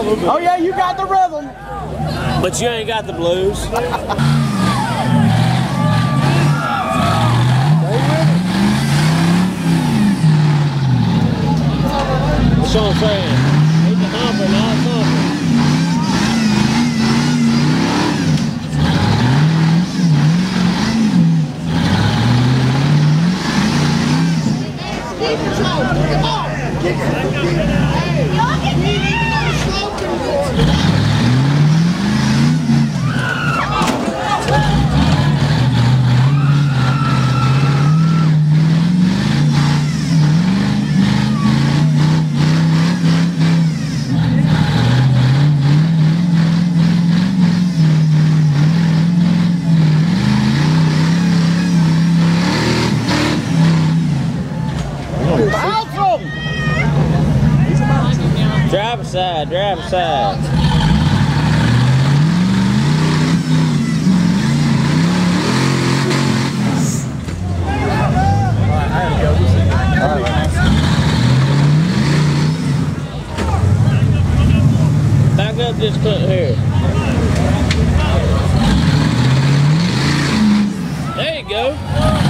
Oh yeah, you got the rhythm. But you ain't got the blues. That's what I'm saying. He's a humper, not a thumper. Come on! Drive aside, drive aside. Back up this foot here. There you go.